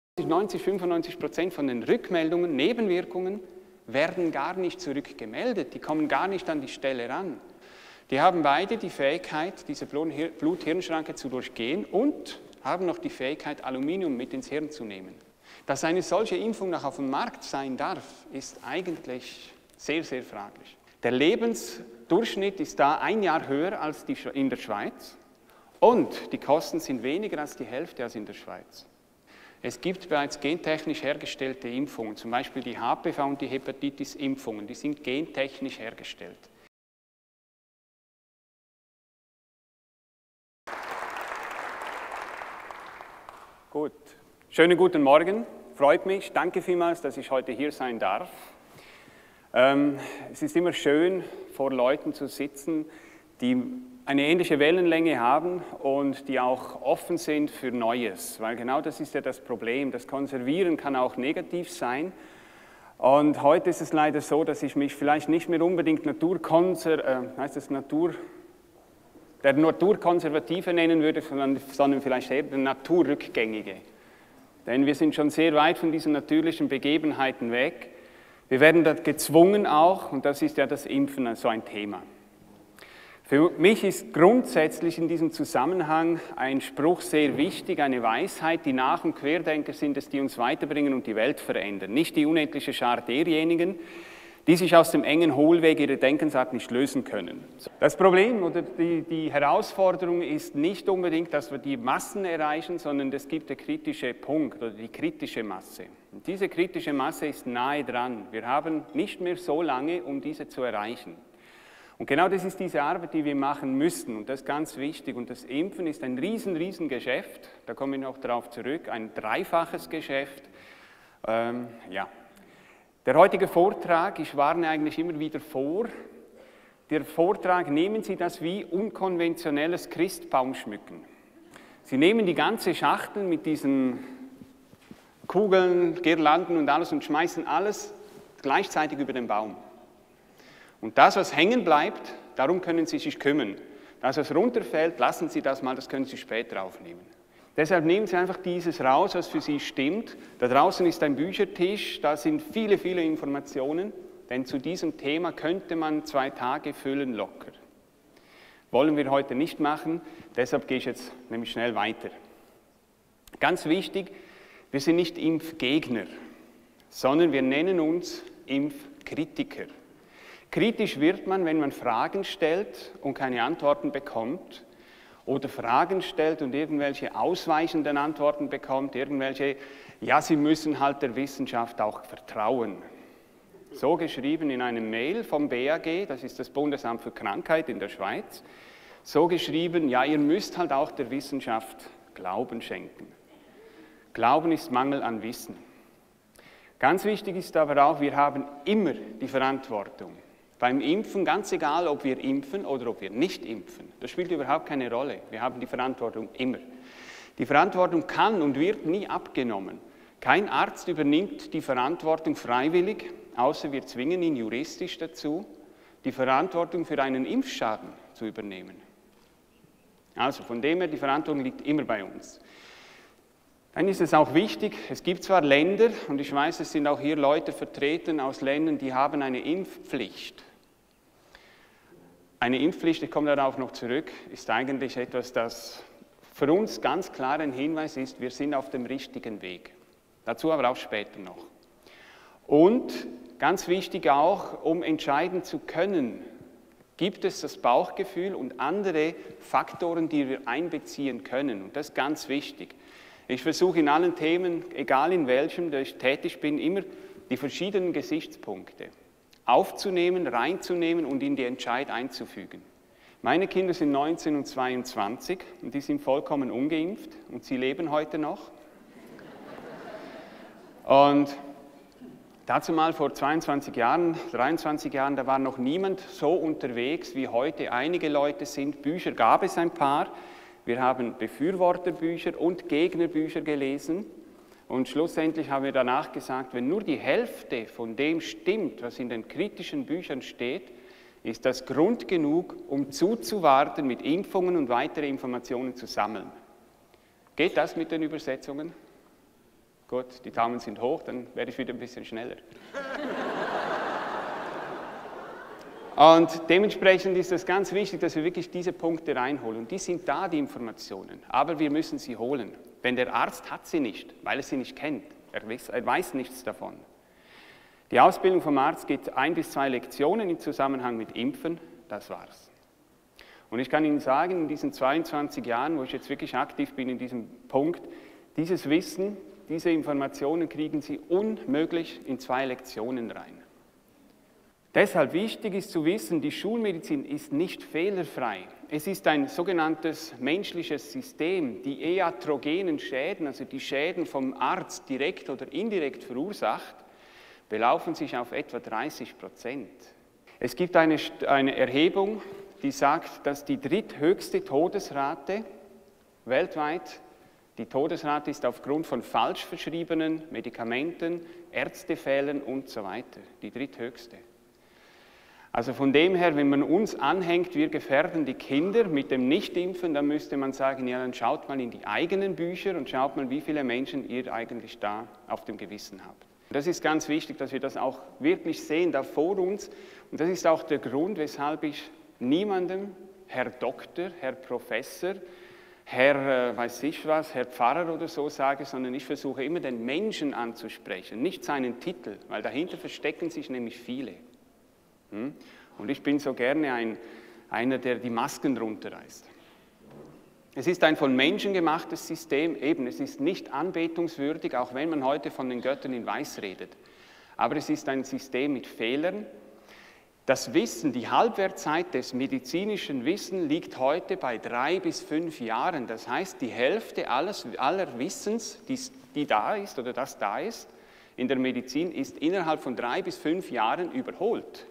90–95% von den Rückmeldungen, Nebenwirkungen, werden gar nicht zurückgemeldet, die kommen gar nicht an die Stelle ran. Die haben beide die Fähigkeit, diese Blut-Hirn-Schranke zu durchgehen und haben noch die Fähigkeit, Aluminium mit ins Hirn zu nehmen. Dass eine solche Impfung noch auf dem Markt sein darf, ist eigentlich sehr, sehr fraglich. Der Lebensdurchschnitt ist da 1 Jahr höher als in der Schweiz und die Kosten sind weniger als die Hälfte als in der Schweiz. Es gibt bereits gentechnisch hergestellte Impfungen, zum Beispiel die HPV- und die Hepatitis-Impfungen, die sind gentechnisch hergestellt. Gut, schönen guten Morgen, freut mich, danke vielmals, dass ich heute hier sein darf. Es ist immer schön, vor Leuten zu sitzen, die eine ähnliche Wellenlänge haben und die auch offen sind für Neues, weil genau das ist ja das Problem. Das Konservieren kann auch negativ sein und heute ist es leider so, dass ich mich vielleicht nicht mehr unbedingt der Naturkonservative nennen würde, sondern vielleicht eher der Naturrückgängige. Denn wir sind schon sehr weit von diesen natürlichen Begebenheiten weg. Wir werden da gezwungen auch, und das ist ja das Impfen so ein Thema. Für mich ist grundsätzlich in diesem Zusammenhang ein Spruch sehr wichtig, eine Weisheit, die Nach- und Querdenker sind es, die uns weiterbringen und die Welt verändern. Nicht die unendliche Schar derjenigen, die sich aus dem engen Hohlweg ihrer Denkensart nicht lösen können. Das Problem oder die Herausforderung ist nicht unbedingt, dass wir die Massen erreichen, sondern es gibt der kritische Punkt oder die kritische Masse. Und diese kritische Masse ist nahe dran. Wir haben nicht mehr so lange, um diese zu erreichen. Und genau das ist diese Arbeit, die wir machen müssen und das ist ganz wichtig. Und das Impfen ist ein riesen Geschäft, da komme ich noch darauf zurück, ein dreifaches Geschäft. Der heutige Vortrag, ich warne eigentlich immer wieder vor, der Vortrag, nehmen Sie das wie unkonventionelles Christbaumschmücken. Sie nehmen die ganze Schachtel mit diesen Kugeln, Girlanden und alles und schmeißen alles gleichzeitig über den Baum. Und das, was hängen bleibt, darum können Sie sich kümmern. Das, was runterfällt, lassen Sie das mal, das können Sie später aufnehmen. Deshalb nehmen Sie einfach dieses raus, was für Sie stimmt. Da draußen ist ein Büchertisch, da sind viele Informationen, denn zu diesem Thema könnte man 2 Tage füllen locker. Wollen wir heute nicht machen, deshalb gehe ich jetzt nämlich schnell weiter. Ganz wichtig, wir sind nicht Impfgegner, sondern wir nennen uns Impfkritiker. Kritisch wird man, wenn man Fragen stellt und keine Antworten bekommt oder Fragen stellt und irgendwelche ausweichenden Antworten bekommt, ja, Sie müssen halt der Wissenschaft auch vertrauen. So geschrieben in einem Mail vom BAG, das ist das Bundesamt für Krankheit in der Schweiz, so geschrieben, ja, ihr müsst halt auch der Wissenschaft Glauben schenken. Glauben ist Mangel an Wissen. Ganz wichtig ist aber auch, wir haben immer die Verantwortung. Beim Impfen, ganz egal, ob wir impfen oder ob wir nicht impfen, das spielt überhaupt keine Rolle. Wir haben die Verantwortung immer. Die Verantwortung kann und wird nie abgenommen. Kein Arzt übernimmt die Verantwortung freiwillig, außer wir zwingen ihn juristisch dazu, die Verantwortung für einen Impfschaden zu übernehmen. Also von dem her, die Verantwortung liegt immer bei uns. Dann ist es auch wichtig, es gibt zwar Länder, und ich weiß, es sind auch hier Leute vertreten aus Ländern, die haben eine Impfpflicht. Eine Impfpflicht, ich komme darauf noch zurück, ist eigentlich etwas, das für uns ganz klar ein Hinweis ist, wir sind auf dem richtigen Weg. Dazu aber auch später noch. Und ganz wichtig auch, um entscheiden zu können, gibt es das Bauchgefühl und andere Faktoren, die wir einbeziehen können. Und das ist ganz wichtig. Ich versuche in allen Themen, egal in welchem ich tätig bin, immer die verschiedenen Gesichtspunkte aufzunehmen, reinzunehmen und in die Entscheid einzufügen. Meine Kinder sind 19 und 22 und die sind vollkommen ungeimpft und sie leben heute noch. Und dazu mal vor 22 Jahren, 23 Jahren, da war noch niemand so unterwegs wie heute einige Leute sind. Bücher gab es ein paar. Wir haben Befürworterbücher und Gegnerbücher gelesen. Und schlussendlich haben wir danach gesagt, wenn nur die Hälfte von dem stimmt, was in den kritischen Büchern steht, ist das Grund genug, um zuzuwarten, mit Impfungen und weitere Informationen zu sammeln. Geht das mit den Übersetzungen? Gut, die Daumen sind hoch, dann werde ich wieder ein bisschen schneller. Und dementsprechend ist es ganz wichtig, dass wir wirklich diese Punkte reinholen. Und die sind da, die Informationen. Aber wir müssen sie holen. Denn der Arzt hat sie nicht, weil er sie nicht kennt. Er weiß nichts davon. Die Ausbildung vom Arzt geht 1 bis 2 Lektionen im Zusammenhang mit Impfen. Das war's. Und ich kann Ihnen sagen, in diesen 22 Jahren, wo ich jetzt wirklich aktiv bin in diesem Punkt, dieses Wissen, diese Informationen kriegen Sie unmöglich in 2 Lektionen rein. Deshalb wichtig ist zu wissen, die Schulmedizin ist nicht fehlerfrei. Es ist ein sogenanntes menschliches System. Die iatrogenen Schäden, also die Schäden vom Arzt direkt oder indirekt verursacht, belaufen sich auf etwa 30%. Es gibt eine Erhebung, die sagt, dass die dritthöchste Todesrate weltweit, die Todesrate ist aufgrund von falsch verschriebenen Medikamenten, Ärztefällen und so weiter, die dritthöchste. Also von dem her, wenn man uns anhängt, wir gefährden die Kinder mit dem Nichtimpfen, dann müsste man sagen, ja, dann schaut mal in die eigenen Bücher und schaut mal, wie viele Menschen ihr eigentlich da auf dem Gewissen habt. Das ist ganz wichtig, dass wir das auch wirklich sehen, da vor uns. Und das ist auch der Grund, weshalb ich niemandem, Herr Doktor, Herr Professor, Herr weiß ich was, Herr Pfarrer oder so sage, sondern ich versuche immer den Menschen anzusprechen, nicht seinen Titel, weil dahinter verstecken sich nämlich viele. Und ich bin so gerne einer, der die Masken runterreißt. Es ist ein von Menschen gemachtes System, eben, es ist nicht anbetungswürdig, auch wenn man heute von den Göttern in Weiß redet. Aber es ist ein System mit Fehlern. Das Wissen, die Halbwertzeit des medizinischen Wissens liegt heute bei 3 bis 5 Jahren. Das heißt, die Hälfte aller Wissens, die da ist oder das da ist, in der Medizin, ist innerhalb von 3 bis 5 Jahren überholt.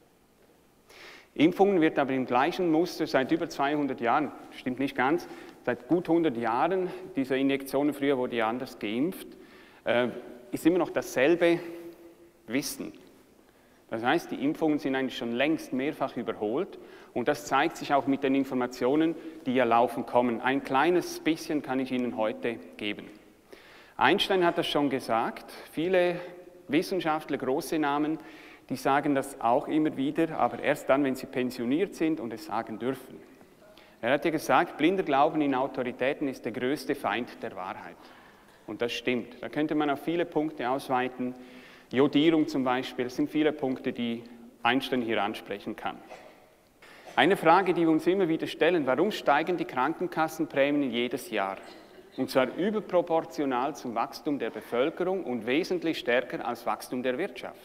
Impfungen wird aber im gleichen Muster seit über 200 Jahren, stimmt nicht ganz, seit gut 100 Jahren, diese Injektionen, früher wurde ja anders geimpft, ist immer noch dasselbe Wissen. Das heißt, die Impfungen sind eigentlich schon längst mehrfach überholt und das zeigt sich auch mit den Informationen, die ja laufend kommen. Ein kleines bisschen kann ich Ihnen heute geben. Einstein hat das schon gesagt, viele Wissenschaftler, große Namen, die sagen das auch immer wieder, aber erst dann, wenn sie pensioniert sind und es sagen dürfen. Er hat ja gesagt, blinder Glauben in Autoritäten ist der größte Feind der Wahrheit. Und das stimmt. Da könnte man auf viele Punkte ausweiten. Jodierung zum Beispiel, das sind viele Punkte, die Einstein hier ansprechen kann. Eine Frage, die wir uns immer wieder stellen, warum steigen die Krankenkassenprämien jedes Jahr? Und zwar überproportional zum Wachstum der Bevölkerung und wesentlich stärker als Wachstum der Wirtschaft.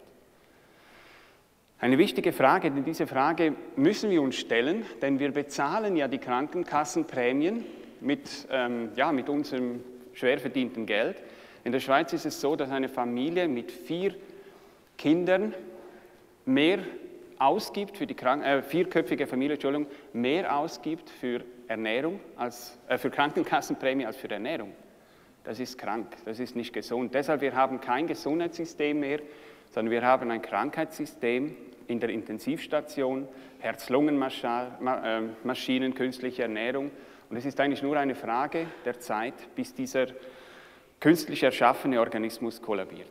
Eine wichtige Frage, denn diese Frage müssen wir uns stellen, denn wir bezahlen ja die Krankenkassenprämien mit unserem schwer verdienten Geld. In der Schweiz ist es so, dass eine Familie mit 4 Kindern mehr ausgibt für die vierköpfige Familie, mehr ausgibt für Ernährung für Krankenkassenprämie als für Ernährung. Das ist krank, das ist nicht gesund. Deshalb wir haben kein Gesundheitssystem mehr, sondern wir haben ein Krankheitssystem in der Intensivstation, Herz-Lungen-Maschinen, künstliche Ernährung. Und es ist eigentlich nur eine Frage der Zeit, bis dieser künstlich erschaffene Organismus kollabiert.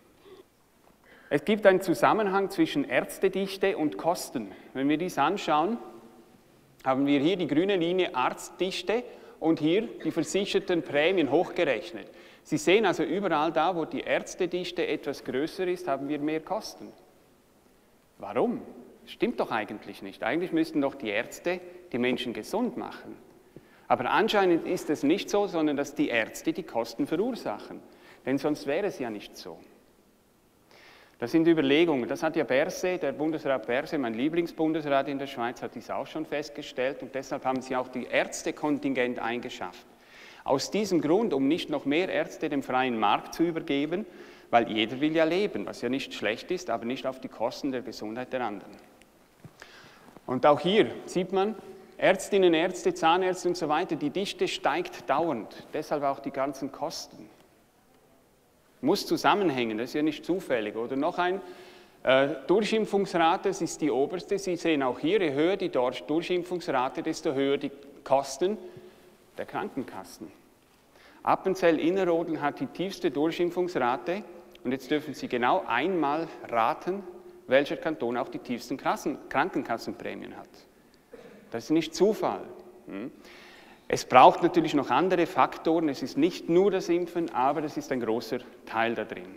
Es gibt einen Zusammenhang zwischen Ärztedichte und Kosten. Wenn wir dies anschauen, haben wir hier die grüne Linie Arztdichte und hier die versicherten Prämien hochgerechnet. Sie sehen also überall da, wo die Ärztedichte etwas größer ist, haben wir mehr Kosten. Warum? Stimmt doch eigentlich nicht. Eigentlich müssten doch die Ärzte die Menschen gesund machen. Aber anscheinend ist es nicht so, sondern dass die Ärzte die Kosten verursachen. Denn sonst wäre es ja nicht so. Das sind Überlegungen. Das hat ja Berse, der Bundesrat Berse, mein Lieblingsbundesrat in der Schweiz, hat dies auch schon festgestellt. Und deshalb haben sie auch die Ärztekontingent eingeschafft. Aus diesem Grund, um nicht noch mehr Ärzte dem freien Markt zu übergeben, weil jeder will ja leben, was ja nicht schlecht ist, aber nicht auf die Kosten der Gesundheit der anderen. Und auch hier sieht man, Ärztinnen, Ärzte, Zahnärzte und so weiter, die Dichte steigt dauernd, deshalb auch die ganzen Kosten. Muss zusammenhängen, das ist ja nicht zufällig. Oder noch ein Durchimpfungsrate, das ist die oberste. Sie sehen auch hier, je höher die Durchimpfungsrate, desto höher die Kosten der Krankenkassen. Appenzell Innerrhoden hat die tiefste Durchimpfungsrate und jetzt dürfen Sie genau einmal raten, welcher Kanton auch die tiefsten Krankenkassenprämien hat. Das ist nicht Zufall. Es braucht natürlich noch andere Faktoren, es ist nicht nur das Impfen, aber das ist ein großer Teil da drin.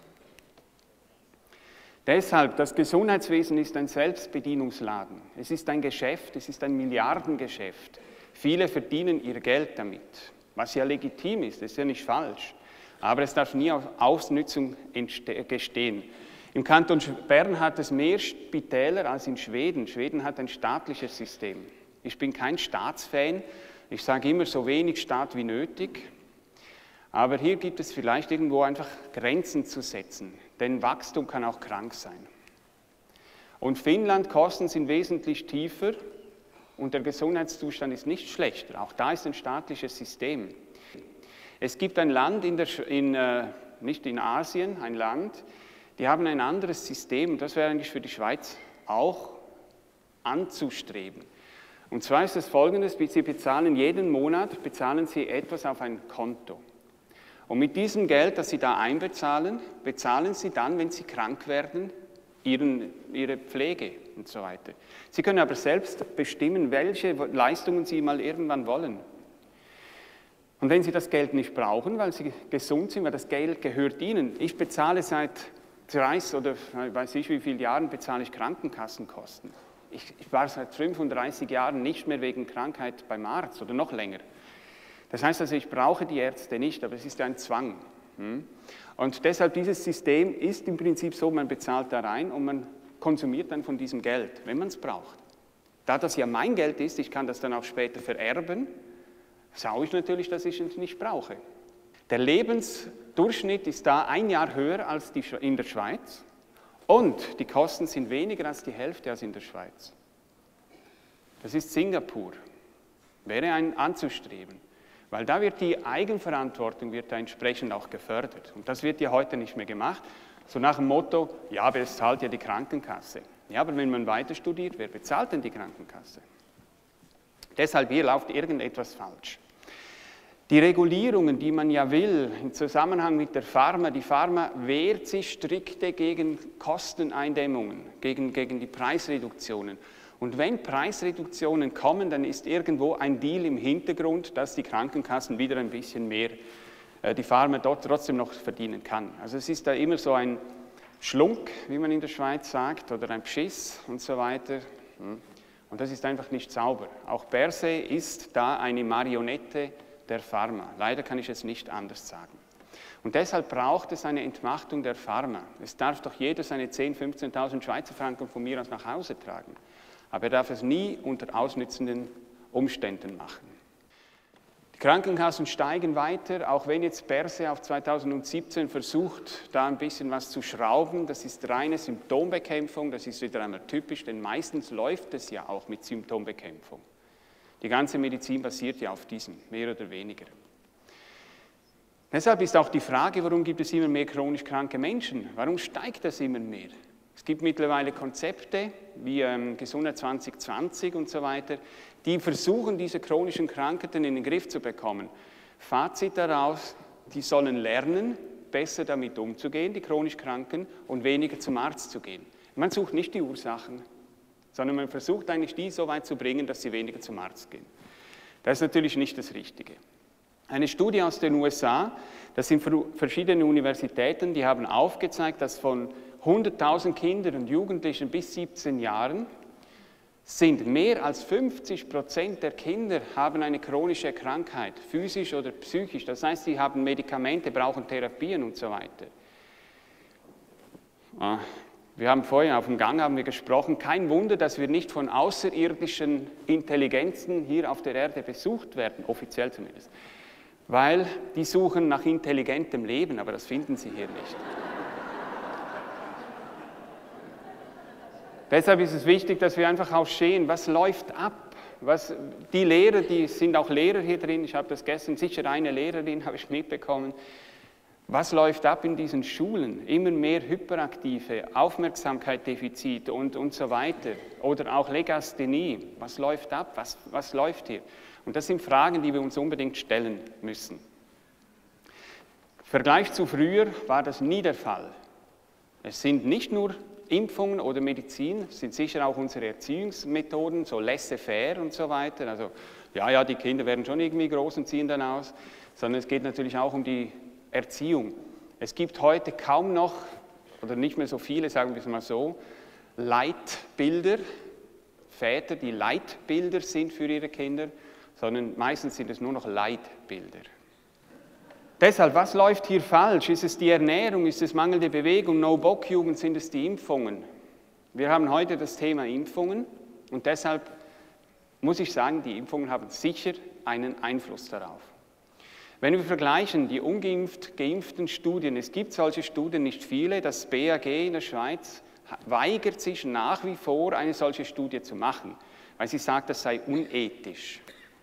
Deshalb, das Gesundheitswesen ist ein Selbstbedienungsladen. Es ist ein Geschäft, es ist ein Milliardengeschäft. Viele verdienen ihr Geld damit, was ja legitim ist, das ist ja nicht falsch. Aber es darf nie auf Ausnützung gestehen. Im Kanton Bern hat es mehr Spitäler als in Schweden. Schweden hat ein staatliches System. Ich bin kein Staatsfan, ich sage immer so wenig Staat wie nötig. Aber hier gibt es vielleicht irgendwo einfach Grenzen zu setzen, denn Wachstum kann auch krank sein. Und Finnland, Kosten sind wesentlich tiefer und der Gesundheitszustand ist nicht schlechter. Auch da ist ein staatliches System. Es gibt ein Land, nicht in Asien, ein Land, die haben ein anderes System, das wäre eigentlich für die Schweiz auch anzustreben. Und zwar ist es Folgendes, Sie bezahlen jeden Monat etwas auf ein Konto. Und mit diesem Geld, das Sie da einbezahlen, bezahlen Sie dann, wenn Sie krank werden, Ihre Pflege und so weiter. Sie können aber selbst bestimmen, welche Leistungen Sie mal irgendwann wollen. Und wenn Sie das Geld nicht brauchen, weil Sie gesund sind, weil das Geld gehört Ihnen. Ich bezahle seit 30 oder weiß ich wie vielen Jahren bezahle ich Krankenkassenkosten. Ich war seit 35 Jahren nicht mehr wegen Krankheit beim Arzt oder noch länger. Das heißt also, ich brauche die Ärzte nicht, aber es ist ein Zwang. Und deshalb, dieses System ist im Prinzip so, man bezahlt da rein und man konsumiert dann von diesem Geld, wenn man es braucht. Da das ja mein Geld ist, ich kann das dann auch später vererben, schaue ich natürlich, dass ich es nicht brauche. Der Lebensdurchschnitt ist da 1 Jahr höher als in der Schweiz und die Kosten sind weniger als die Hälfte als in der Schweiz. Das ist Singapur, wäre anzustreben, weil da wird die Eigenverantwortung da entsprechend auch gefördert und das wird ja heute nicht mehr gemacht, so nach dem Motto, ja, aber es zahlt ja die Krankenkasse. Ja, aber wenn man weiter studiert, wer bezahlt denn die Krankenkasse? Deshalb hier läuft irgendetwas falsch. Die Regulierungen, die man ja will, im Zusammenhang mit der Pharma, die Pharma wehrt sich strikte gegen Kosteneindämmungen, gegen die Preisreduktionen. Und wenn Preisreduktionen kommen, dann ist irgendwo ein Deal im Hintergrund, dass die Krankenkassen wieder ein bisschen mehr, die Pharma dort trotzdem noch verdienen kann. Also es ist da immer so ein Schlunk, wie man in der Schweiz sagt, oder ein Pschiss und so weiter. Und das ist einfach nicht sauber. Auch Berset ist da eine Marionette der Pharma. Leider kann ich es nicht anders sagen. Und deshalb braucht es eine Entmachtung der Pharma. Es darf doch jeder seine 10.000, 15.000 Schweizer Franken von mir aus nach Hause tragen. Aber er darf es nie unter ausnützenden Umständen machen. Die Krankenkassen steigen weiter, auch wenn jetzt Berset auf 2017 versucht, da ein bisschen was zu schrauben. Das ist reine Symptombekämpfung, das ist wieder einmal typisch, denn meistens läuft es ja auch mit Symptombekämpfung. Die ganze Medizin basiert ja auf diesem, mehr oder weniger. Deshalb ist auch die Frage, warum gibt es immer mehr chronisch kranke Menschen? Warum steigt das immer mehr? Es gibt mittlerweile Konzepte wie Gesundheit 2020 und so weiter, die versuchen, diese chronischen Krankheiten in den Griff zu bekommen. Fazit daraus, die sollen lernen, besser damit umzugehen, die chronisch Kranken, und weniger zum Arzt zu gehen. Man sucht nicht die Ursachen, sondern man versucht eigentlich, die so weit zu bringen, dass sie weniger zum Arzt gehen. Das ist natürlich nicht das Richtige. Eine Studie aus den USA, das sind verschiedene Universitäten, die haben aufgezeigt, dass von 100.000 Kindern und Jugendlichen bis 17 Jahren sind mehr als 50% der Kinder haben eine chronische Krankheit, physisch oder psychisch. Das heißt, sie haben Medikamente, brauchen Therapien und so weiter. Wir haben vorhin auf dem Gang gesprochen, kein Wunder, dass wir nicht von außerirdischen Intelligenzen hier auf der Erde besucht werden, offiziell zumindest. Weil die suchen nach intelligentem Leben, aber das finden sie hier nicht. Deshalb ist es wichtig, dass wir einfach auch sehen, was läuft ab. Die Lehrer, die sind auch Lehrer hier drin, ich habe das gestern, sicher eine Lehrerin, habe ich mitbekommen. Was läuft ab in diesen Schulen? Immer mehr Hyperaktive, Aufmerksamkeitsdefizit und so weiter. Oder auch Legasthenie. Was läuft ab? Was läuft hier? Und das sind Fragen, die wir uns unbedingt stellen müssen. Vergleich zu früher war das nie der Fall. Es sind nicht nur Impfungen oder Medizin, es sind sicher auch unsere Erziehungsmethoden, so laissez-faire und so weiter. Also ja, die Kinder werden schon irgendwie groß und ziehen dann aus, sondern es geht natürlich auch um die Erziehung. Es gibt heute kaum noch, oder nicht mehr so viele, sagen wir es mal so, Leitbilder, Väter, die Leitbilder sind für ihre Kinder, sondern meistens sind es nur noch Leitbilder. Deshalb, was läuft hier falsch? Ist es die Ernährung, ist es mangelnde Bewegung, No-Bock-Jugend, sind es die Impfungen? Wir haben heute das Thema Impfungen und deshalb muss ich sagen, die Impfungen haben sicher einen Einfluss darauf. Wenn wir vergleichen die ungeimpften Studien, es gibt solche Studien nicht viele, das BAG in der Schweiz weigert sich nach wie vor, eine solche Studie zu machen, weil sie sagt, das sei unethisch.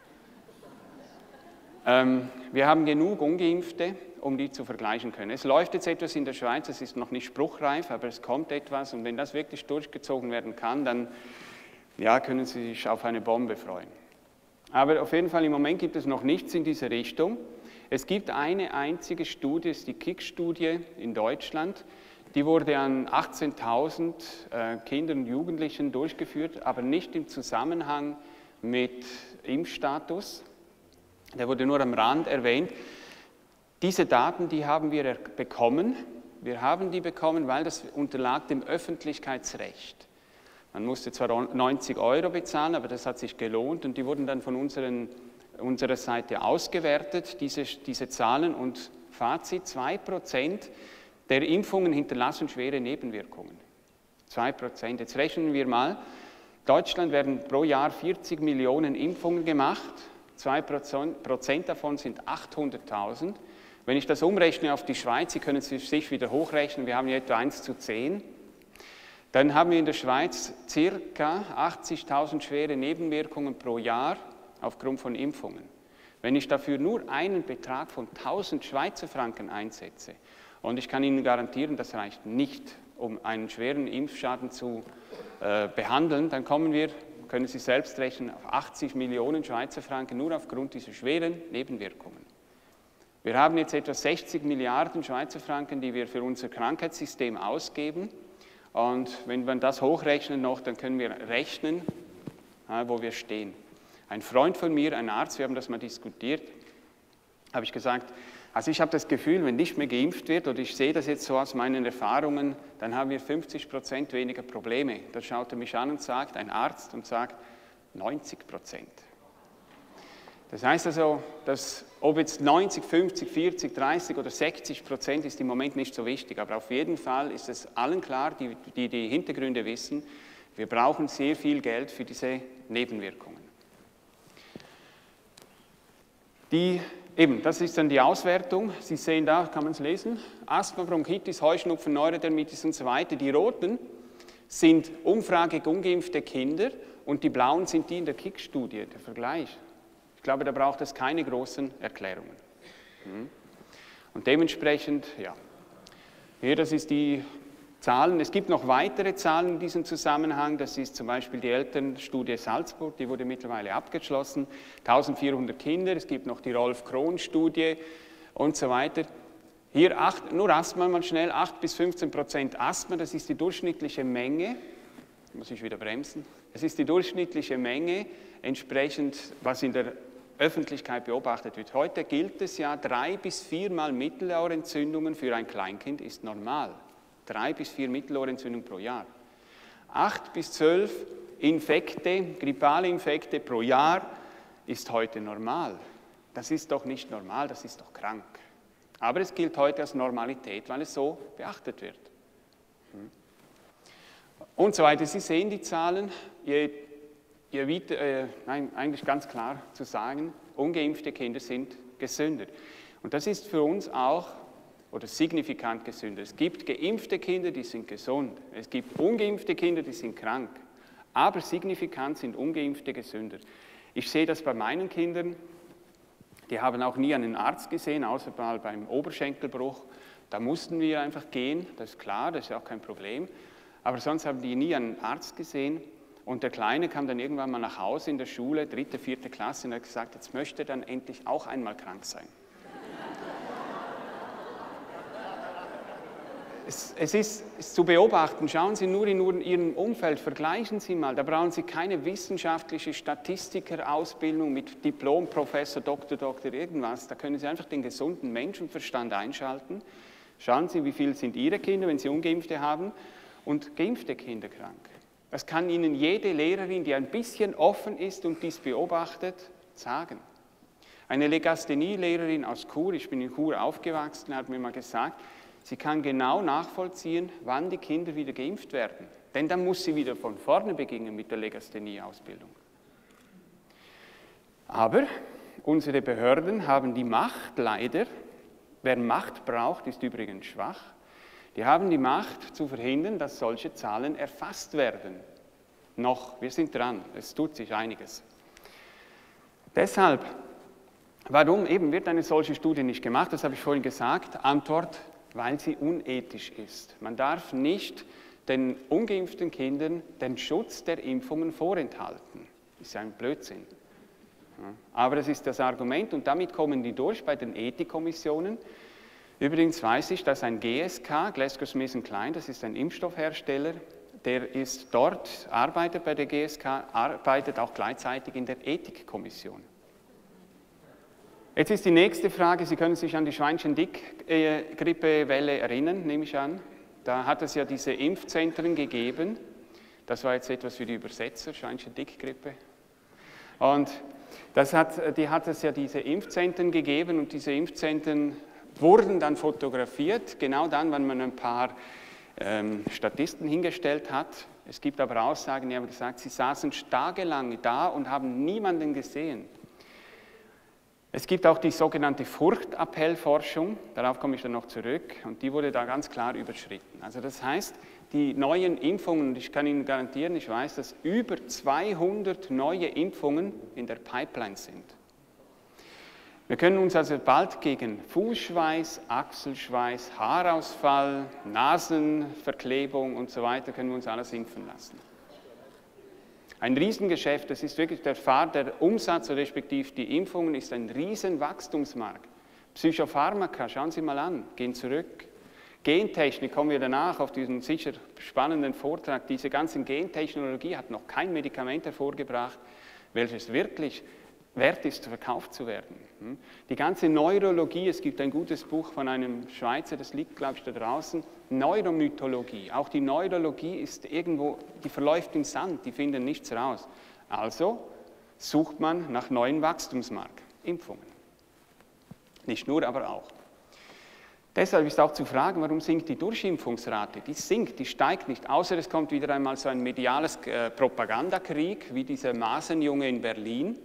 Wir haben genug Ungeimpfte, um die zu vergleichen können. Es läuft jetzt etwas in der Schweiz, es ist noch nicht spruchreif, aber es kommt etwas und wenn das wirklich durchgezogen werden kann, dann ja, können Sie sich auf eine Bombe freuen. Aber auf jeden Fall im Moment gibt es noch nichts in diese Richtung. Es gibt eine einzige Studie, das ist die KIK-Studie in Deutschland, die wurde an 18.000 Kindern und Jugendlichen durchgeführt, aber nicht im Zusammenhang mit Impfstatus. Der wurde nur am Rand erwähnt. Diese Daten, die haben wir bekommen. Wir haben die bekommen, weil das unterlag dem Öffentlichkeitsrecht. Man musste zwar 90 € bezahlen, aber das hat sich gelohnt und die wurden dann von unserer Seite ausgewertet, diese Zahlen. Und Fazit, 2% der Impfungen hinterlassen schwere Nebenwirkungen. 2%. Jetzt rechnen wir mal, in Deutschland werden pro Jahr 40 Millionen Impfungen gemacht. 2% davon sind 800.000. Wenn ich das umrechne auf die Schweiz, Sie können es sich wieder hochrechnen, wir haben ja etwa 1:10, dann haben wir in der Schweiz ca. 80.000 schwere Nebenwirkungen pro Jahr aufgrund von Impfungen. Wenn ich dafür nur einen Betrag von 1.000 Schweizer Franken einsetze, und ich kann Ihnen garantieren, das reicht nicht, um einen schweren Impfschaden zu behandeln, dann kommen wir, können Sie selbst rechnen, auf 80 Millionen Schweizer Franken nur aufgrund dieser schweren Nebenwirkungen. Wir haben jetzt etwa 60 Milliarden Schweizer Franken, die wir für unser Krankheitssystem ausgeben. Und wenn wir das hochrechnen noch, dann können wir rechnen, wo wir stehen. Ein Freund von mir, ein Arzt, wir haben das mal diskutiert, habe ich gesagt, also ich habe das Gefühl, wenn nicht mehr geimpft wird, oder ich sehe das jetzt so aus meinen Erfahrungen, dann haben wir 50% weniger Probleme. Da schaut er mich an und sagt, ein Arzt, und sagt 90%. Das heißt also, dass, ob jetzt 90, 50, 40, 30 oder 60% ist im Moment nicht so wichtig, aber auf jeden Fall ist es allen klar, die Hintergründe wissen, wir brauchen sehr viel Geld für diese Nebenwirkungen. Das ist dann die Auswertung. Sie sehen da, kann man es lesen, Asthma, Bronchitis, Heuschnupfen, Neurodermitis und so weiter. Die roten sind umfragig ungeimpfte Kinder und die blauen sind die in der KIK-Studie, der Vergleich. Ich glaube, da braucht es keine großen Erklärungen. Und dementsprechend, ja, hier, das ist die Zahlen. Es gibt noch weitere Zahlen in diesem Zusammenhang. Das ist zum Beispiel die Elternstudie Salzburg, die wurde mittlerweile abgeschlossen. 1400 Kinder, es gibt noch die Rolf-Krohn-Studie und so weiter. Hier nur Asthma mal schnell, 8 bis 15% Asthma, das ist die durchschnittliche Menge. Muss ich wieder bremsen. Das ist die durchschnittliche Menge, entsprechend, was in der Öffentlichkeit beobachtet wird. Heute gilt es ja, 3 bis 4 Mal Mittelohrentzündungen für ein Kleinkind ist normal. 3 bis 4 Mittelohrentzündungen pro Jahr. 8 bis 12 Infekte, grippale Infekte pro Jahr ist heute normal. Das ist doch nicht normal, das ist doch krank. Aber es gilt heute als Normalität, weil es so beachtet wird. Und so weiter. Sie sehen die Zahlen. Eigentlich ganz klar zu sagen, ungeimpfte Kinder sind gesünder. Und das ist für uns auch, oder signifikant gesünder. Es gibt geimpfte Kinder, die sind gesund. Es gibt ungeimpfte Kinder, die sind krank. Aber signifikant sind ungeimpfte gesünder. Ich sehe das bei meinen Kindern. Die haben auch nie einen Arzt gesehen, außer mal beim Oberschenkelbruch. Da mussten wir einfach gehen, das ist klar, das ist auch kein Problem. Aber sonst haben die nie einen Arzt gesehen. Und der Kleine kam dann irgendwann mal nach Hause in der Schule, 3., 4. Klasse, und hat gesagt, jetzt möchte er dann endlich auch einmal krank sein. Es ist zu beobachten, schauen Sie nur in Ihrem Umfeld, vergleichen Sie mal, da brauchen Sie keine wissenschaftliche Statistikerausbildung mit Diplom, Professor, Doktor, irgendwas, da können Sie einfach den gesunden Menschenverstand einschalten. Schauen Sie, wie viel sind Ihre Kinder, wenn Sie Ungeimpfte haben, und geimpfte Kinder krank. Das kann Ihnen jede Lehrerin, die ein bisschen offen ist und dies beobachtet, sagen. Eine Legasthenie-Lehrerin aus Chur, ich bin in Chur aufgewachsen, hat mir mal gesagt, sie kann genau nachvollziehen, wann die Kinder wieder geimpft werden. Denn dann muss sie wieder von vorne beginnen mit der Legasthenie-Ausbildung. Aber unsere Behörden haben die Macht, leider, wer Macht braucht, ist übrigens schwach, die haben die Macht zu verhindern, dass solche Zahlen erfasst werden. Noch, wir sind dran, es tut sich einiges. Deshalb, warum eben wird eine solche Studie nicht gemacht, das habe ich vorhin gesagt, Antwort, weil sie unethisch ist. Man darf nicht den ungeimpften Kindern den Schutz der Impfungen vorenthalten. Das ist ja ein Blödsinn. Aber das ist das Argument und damit kommen die durch bei den Ethikkommissionen. Übrigens weiß ich, dass ein GSK, GlaxoSmithKline, das ist ein Impfstoffhersteller, der ist dort, arbeitet bei der GSK, arbeitet auch gleichzeitig in der Ethikkommission. Jetzt ist die nächste Frage, Sie können sich an die Schweinchen-Dick-Grippewelle erinnern, nehme ich an. Da hat es ja diese Impfzentren gegeben. Das war jetzt etwas für die Übersetzer, Schweinchen-Dick-Grippe. Und die hat es ja diese Impfzentren gegeben und diese Impfzentren wurden dann fotografiert, genau dann, wenn man ein paar Statisten hingestellt hat. Es gibt aber Aussagen, die haben gesagt, sie saßen tagelang da und haben niemanden gesehen. Es gibt auch die sogenannte Furchtappellforschung, darauf komme ich dann noch zurück, und die wurde da ganz klar überschritten. Also das heißt, die neuen Impfungen, und ich kann Ihnen garantieren, ich weiß, dass über 200 neue Impfungen in der Pipeline sind. Wir können uns also bald gegen Fußschweiß, Achselschweiß, Haarausfall, Nasenverklebung und so weiter, können wir uns alles impfen lassen. Ein Riesengeschäft, das ist wirklich der Umsatz, respektive die Impfungen, ist ein Riesenwachstumsmarkt. Psychopharmaka, schauen Sie mal an, gehen zurück. Gentechnik, kommen wir danach auf diesen sicher spannenden Vortrag. Diese ganze Gentechnologie hat noch kein Medikament hervorgebracht, welches wirklich wert ist, verkauft zu werden. Die ganze Neurologie, es gibt ein gutes Buch von einem Schweizer, das liegt, glaube ich, da draußen, Neuromythologie. Auch die Neurologie ist irgendwo, die verläuft im Sand, die finden nichts raus. Also sucht man nach neuen Wachstumsmarkt, Impfungen. Nicht nur, aber auch. Deshalb ist auch zu fragen, warum sinkt die Durchimpfungsrate? Die sinkt, die steigt nicht, außer es kommt wieder einmal so ein mediales Propagandakrieg, wie dieser Masenjunge in Berlin.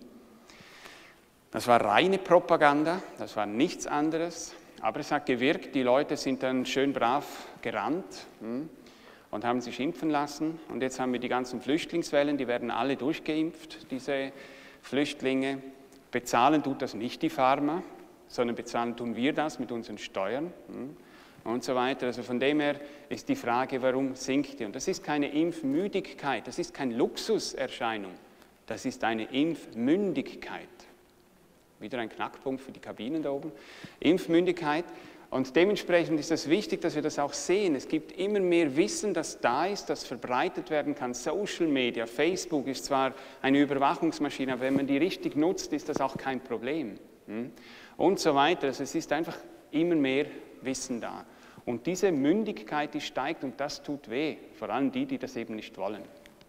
Das war reine Propaganda, das war nichts anderes, aber es hat gewirkt, die Leute sind dann schön brav gerannt und haben sich impfen lassen. Und jetzt haben wir die ganzen Flüchtlingswellen, die werden alle durchgeimpft, diese Flüchtlinge. Bezahlen tut das nicht die Pharma, sondern bezahlen tun wir das mit unseren Steuern und so weiter. Also von dem her ist die Frage, warum sinkt die? Und das ist keine Impfmüdigkeit, das ist keine Luxuserscheinung, das ist eine Impfmündigkeit. Wieder ein Knackpunkt für die Kabinen da oben. Impfmündigkeit. Und dementsprechend ist es wichtig, dass wir das auch sehen. Es gibt immer mehr Wissen, das da ist, das verbreitet werden kann. Social Media, Facebook ist zwar eine Überwachungsmaschine, aber wenn man die richtig nutzt, ist das auch kein Problem. Und so weiter. Also es ist einfach immer mehr Wissen da. Und diese Mündigkeit, die steigt und das tut weh. Vor allem die das eben nicht wollen.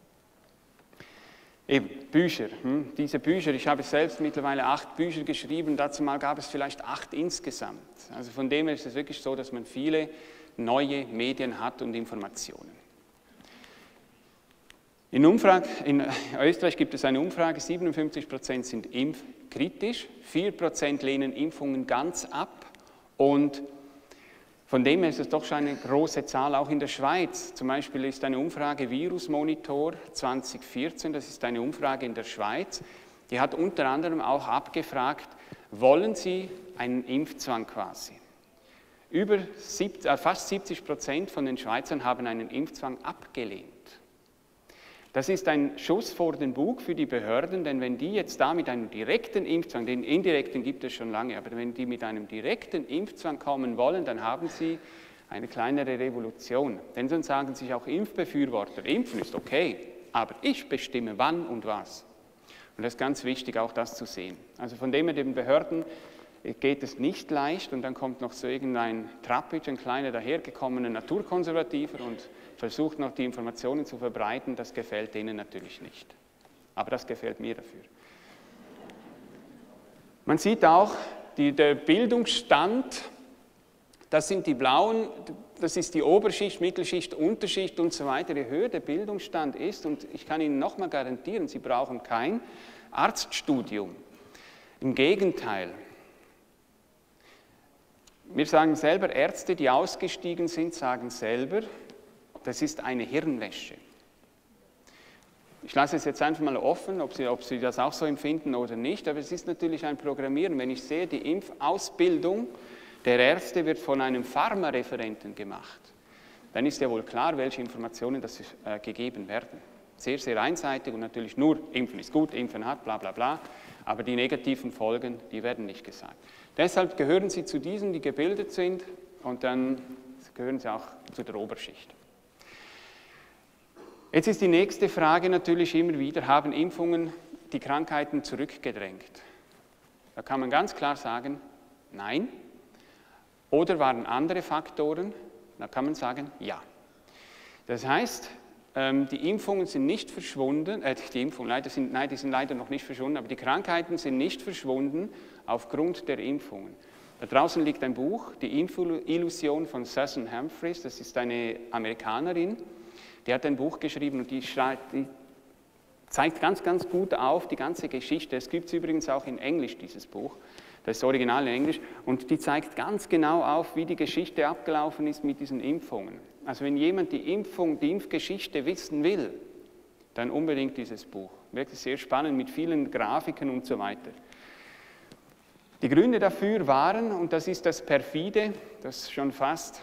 Eben, Bücher. Diese Bücher, ich habe selbst mittlerweile 8 Bücher geschrieben, dazu mal gab es vielleicht 8 insgesamt. Also von dem her ist es wirklich so, dass man viele neue Medien hat und Informationen. In Österreich gibt es eine Umfrage, 57% sind impfkritisch, 4% lehnen Impfungen ganz ab und von dem her ist es doch schon eine große Zahl, auch in der Schweiz. Zum Beispiel ist eine Umfrage Virusmonitor 2014, das ist eine Umfrage in der Schweiz, die hat unter anderem auch abgefragt, wollen Sie einen Impfzwang quasi? Fast 70% von den Schweizern haben einen Impfzwang abgelehnt. Das ist ein Schuss vor den Bug für die Behörden, denn wenn die jetzt da mit einem direkten Impfzwang, den indirekten gibt es schon lange, aber wenn die mit einem direkten Impfzwang kommen wollen, dann haben sie eine kleinere Revolution. Denn sonst sagen sich auch Impfbefürworter, Impfen ist okay, aber ich bestimme wann und was. Und das ist ganz wichtig, auch das zu sehen. Also von dem her, den Behörden geht es nicht leicht und dann kommt noch so irgendein Trappitsch, ein kleiner dahergekommener Naturkonservativer und versucht noch die Informationen zu verbreiten. Das gefällt denen natürlich nicht. Aber das gefällt mir dafür. Man sieht auch, der Bildungsstand, das sind die blauen, das ist die Oberschicht, Mittelschicht, Unterschicht und so weiter. Je höher der Bildungsstand ist, und ich kann Ihnen nochmal garantieren, Sie brauchen kein Arztstudium. Im Gegenteil. Wir sagen selber, Ärzte, die ausgestiegen sind, sagen selber, das ist eine Hirnwäsche. Ich lasse es jetzt einfach mal offen, ob Sie das auch so empfinden oder nicht, aber es ist natürlich ein Programmieren. Wenn ich sehe, die Impfausbildung der Ärzte wird von einem Pharmareferenten gemacht, dann ist ja wohl klar, welche Informationen das gegeben werden. Sehr, sehr einseitig und natürlich nur, Impfen ist gut, Impfen hat, bla bla bla, aber die negativen Folgen, die werden nicht gesagt. Deshalb gehören Sie zu diesen, die gebildet sind, und dann gehören Sie auch zu der Oberschicht. Jetzt ist die nächste Frage natürlich immer wieder, haben Impfungen die Krankheiten zurückgedrängt? Da kann man ganz klar sagen, nein. Oder waren andere Faktoren? Da kann man sagen, ja. Das heißt, die Impfungen sind nicht verschwunden, die sind leider noch nicht verschwunden, aber die Krankheiten sind nicht verschwunden aufgrund der Impfungen. Da draußen liegt ein Buch, Die Impfillusion von Susan Humphries, das ist eine Amerikanerin, die hat ein Buch geschrieben und die zeigt ganz, ganz gut auf die ganze Geschichte. Es gibt es übrigens auch in Englisch, dieses Buch, das ist original in Englisch, und die zeigt ganz genau auf, wie die Geschichte abgelaufen ist mit diesen Impfungen. Also wenn jemand die Impfgeschichte wissen will, dann unbedingt dieses Buch. Wirklich sehr spannend mit vielen Grafiken und so weiter. Die Gründe dafür waren, und das ist das perfide, das schon fast,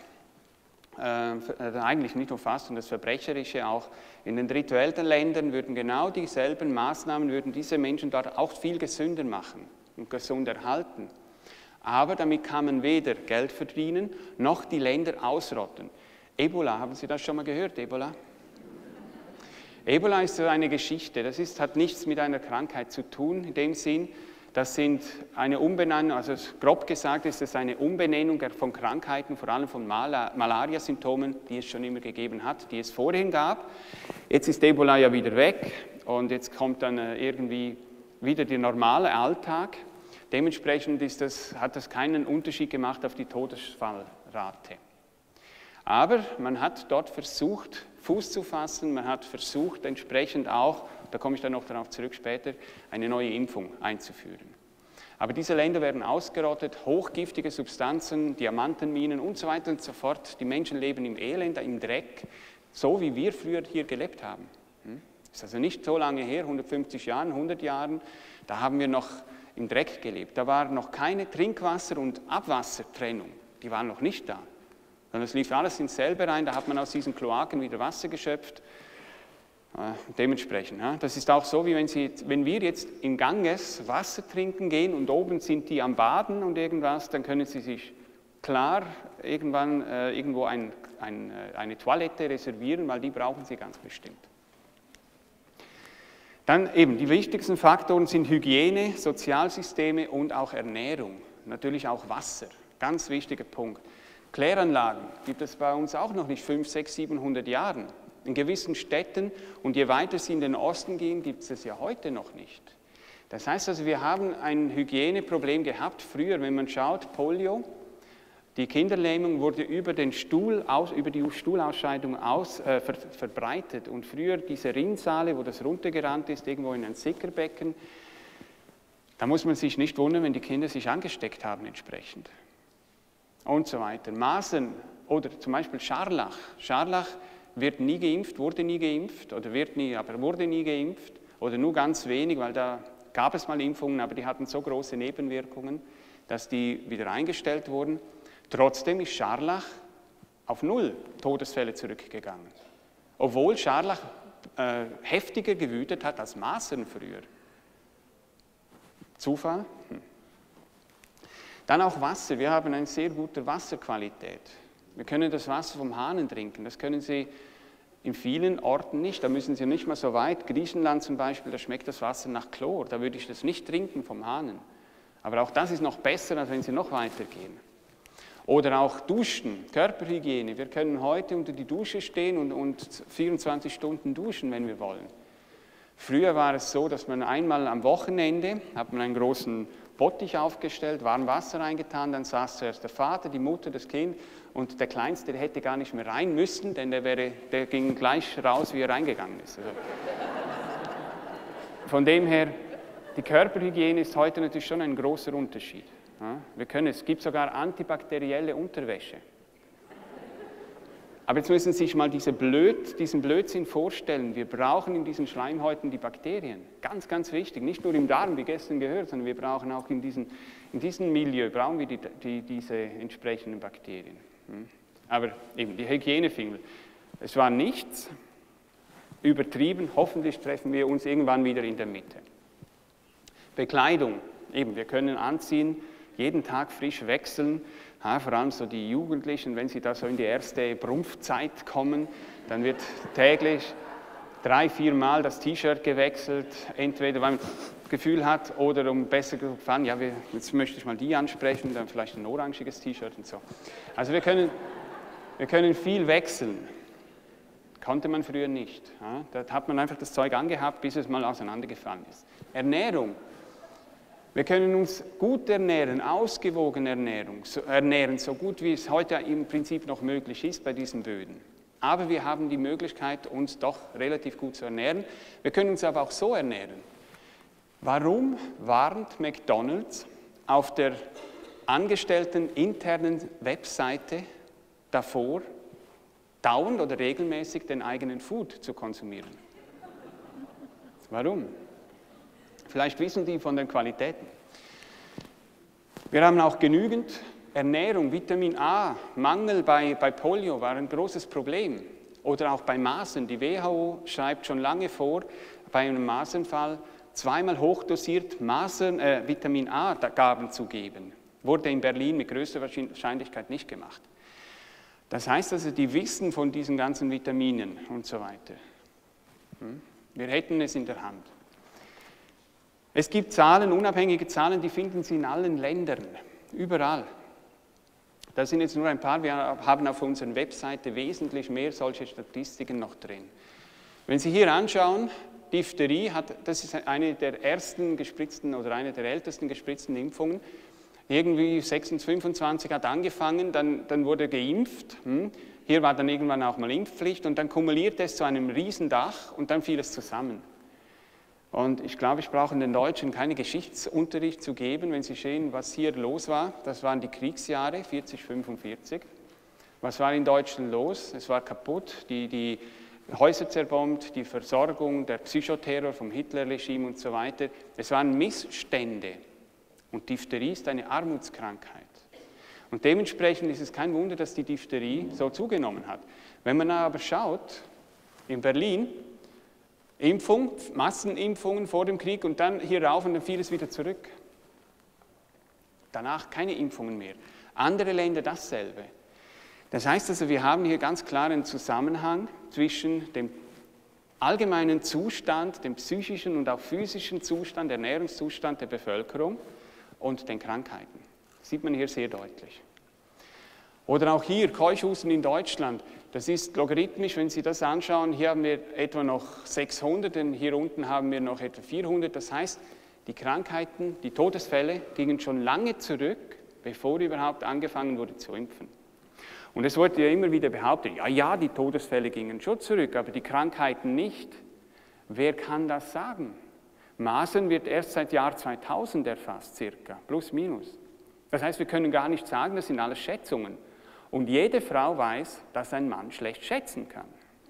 eigentlich nicht nur fast, und das Verbrecherische auch, in den Drittweltländern würden genau dieselben Maßnahmen, würden diese Menschen dort auch viel gesünder machen und gesünder halten. Aber damit kann man weder Geld verdienen, noch die Länder ausrotten. Ebola, haben Sie das schon mal gehört, Ebola? Ebola ist so eine Geschichte, hat nichts mit einer Krankheit zu tun, in dem Sinn, das sind eine Umbenennung, also grob gesagt ist es eine Umbenennung von Krankheiten, vor allem von Malaria-Symptomen, die es schon immer gegeben hat, die es vorhin gab. Jetzt ist Ebola ja wieder weg und jetzt kommt dann irgendwie wieder der normale Alltag. Dementsprechend hat das keinen Unterschied gemacht auf die Todesfallrate. Aber man hat dort versucht, Fuß zu fassen, man hat versucht, entsprechend auch, da komme ich dann noch darauf zurück später, eine neue Impfung einzuführen. Aber diese Länder werden ausgerottet, hochgiftige Substanzen, Diamantenminen und so weiter und so fort. Die Menschen leben im Elend, im Dreck, so wie wir früher hier gelebt haben. Das ist also nicht so lange her, 150 Jahren, 100 Jahren, da haben wir noch im Dreck gelebt. Da war noch keine Trinkwasser- und Abwassertrennung, die waren noch nicht da. Sondern es lief alles ins selbe rein, da hat man aus diesen Kloaken wieder Wasser geschöpft. Dementsprechend, das ist auch so, wie wenn wir jetzt im Ganges Wasser trinken gehen und oben sind die am Baden und irgendwas, dann können Sie sich klar irgendwann irgendwo eine Toilette reservieren, weil die brauchen Sie ganz bestimmt. Dann eben, die wichtigsten Faktoren sind Hygiene, Sozialsysteme und auch Ernährung. Natürlich auch Wasser, ganz wichtiger Punkt. Kläranlagen gibt es bei uns auch noch nicht 500, 600, 700 Jahren. In gewissen Städten, und je weiter sie in den Osten gehen, gibt es es ja heute noch nicht. Das heißt also, wir haben ein Hygieneproblem gehabt früher, wenn man schaut, Polio, die Kinderlähmung wurde über die Stuhlausscheidung verbreitet und früher diese Rinnsale, wo das runtergerannt ist, irgendwo in ein Sickerbecken, da muss man sich nicht wundern, wenn die Kinder sich angesteckt haben entsprechend. Und so weiter. Masern oder zum Beispiel Scharlach. Scharlach wird nie geimpft, wurde nie geimpft oder wurde nie geimpft oder nur ganz wenig, weil da gab es mal Impfungen, aber die hatten so große Nebenwirkungen, dass die wieder eingestellt wurden. Trotzdem ist Scharlach auf 0 Todesfälle zurückgegangen, obwohl Scharlach heftiger gewütet hat als Masern früher. Zufall? Dann auch Wasser. Wir haben eine sehr gute Wasserqualität. Wir können das Wasser vom Hahn trinken. Das können Sie in vielen Orten nicht. Da müssen Sie nicht mal so weit. Griechenland zum Beispiel, da schmeckt das Wasser nach Chlor. Da würde ich das nicht trinken vom Hahn. Aber auch das ist noch besser, als wenn Sie noch weiter gehen. Oder auch Duschen, Körperhygiene. Wir können heute unter die Dusche stehen und 24 Stunden duschen, wenn wir wollen. Früher war es so, dass man einmal am Wochenende, hat man einen großen Bottich aufgestellt, warm Wasser reingetan, dann saß zuerst der Vater, die Mutter, das Kind und der Kleinste, der hätte gar nicht mehr rein müssen, denn der ging gleich raus, wie er reingegangen ist. Also von dem her, die Körperhygiene ist heute natürlich schon ein großer Unterschied. Es gibt sogar antibakterielle Unterwäsche. Aber jetzt müssen Sie sich mal diesen Blödsinn vorstellen. Wir brauchen in diesen Schleimhäuten die Bakterien. Ganz, ganz wichtig. Nicht nur im Darm, wie gestern gehört, sondern wir brauchen auch in diesem Milieu brauchen wir diese entsprechenden Bakterien. Aber eben die Hygienefingel. Es war nichts übertrieben. Hoffentlich treffen wir uns irgendwann wieder in der Mitte. Bekleidung. Eben, wir können anziehen, jeden Tag frisch wechseln. Ja, vor allem so die Jugendlichen, wenn sie da so in die erste Brumpfzeit kommen, dann wird täglich 3-4 Mal das T-Shirt gewechselt, entweder weil man das Gefühl hat oder um besser zu fahren, ja, jetzt möchte ich mal die ansprechen, dann vielleicht ein orangiges T-Shirt und so. Also wir können viel wechseln. Konnte man früher nicht. Ja, da hat man einfach das Zeug angehabt, bis es mal auseinandergefallen ist. Ernährung. Wir können uns gut ernähren, ausgewogen ernähren, so gut wie es heute im Prinzip noch möglich ist bei diesen Böden. Aber wir haben die Möglichkeit, uns doch relativ gut zu ernähren. Wir können uns aber auch so ernähren. Warum warnt McDonald's auf der angestellten internen Webseite davor, dauernd oder regelmäßig den eigenen Food zu konsumieren? Warum? Vielleicht wissen die von den Qualitäten. Wir haben auch genügend Ernährung, Vitamin A, Mangel bei Polio war ein großes Problem. Oder auch bei Masern. Die WHO schreibt schon lange vor, bei einem Masernfall 2-mal hochdosiert Vitamin A-Gaben zu geben. Wurde in Berlin mit größter Wahrscheinlichkeit nicht gemacht. Das heißt also, die wissen von diesen ganzen Vitaminen und so weiter. Wir hätten es in der Hand. Es gibt Zahlen, unabhängige Zahlen, die finden Sie in allen Ländern, überall. Das sind jetzt nur ein paar, wir haben auf unserer Webseite wesentlich mehr solche Statistiken noch drin. Wenn Sie hier anschauen, Diphtherie, das ist eine der ersten gespritzten oder eine der ältesten gespritzten Impfungen. Irgendwie 26, hat angefangen, dann wurde geimpft. Hier war dann irgendwann auch mal Impfpflicht und dann kumulierte es zu einem Riesendach und dann fiel es zusammen. Und ich glaube, ich brauche den Deutschen keinen Geschichtsunterricht zu geben, wenn sie sehen, was hier los war. Das waren die Kriegsjahre, 40, 45. Was war in Deutschland los? Es war kaputt, die Häuser zerbombt, die Versorgung, der Psychoterror vom Hitlerregime und so weiter. Es waren Missstände. Und Diphtherie ist eine Armutskrankheit. Und dementsprechend ist es kein Wunder, dass die Diphtherie so zugenommen hat. Wenn man aber schaut, in Berlin, Impfung, Massenimpfungen vor dem Krieg und dann hier rauf und dann fiel es wieder zurück. Danach keine Impfungen mehr. Andere Länder dasselbe. Das heißt also, wir haben hier ganz klar einen Zusammenhang zwischen dem allgemeinen Zustand, dem psychischen und auch physischen Zustand, Ernährungszustand der Bevölkerung und den Krankheiten. Das sieht man hier sehr deutlich. Oder auch hier, Keuchhusten in Deutschland. Das ist logarithmisch, wenn Sie das anschauen. Hier haben wir etwa noch 600, denn hier unten haben wir noch etwa 400. Das heißt, die Krankheiten, die Todesfälle gingen schon lange zurück, bevor überhaupt angefangen wurde zu impfen. Und es wurde ja immer wieder behauptet, ja, die Todesfälle gingen schon zurück, aber die Krankheiten nicht. Wer kann das sagen? Masern wird erst seit Jahr 2000 erfasst, circa, plus minus. Das heißt, wir können gar nicht sagen, das sind alles Schätzungen. Und jede Frau weiß, dass ein Mann schlecht schätzen kann.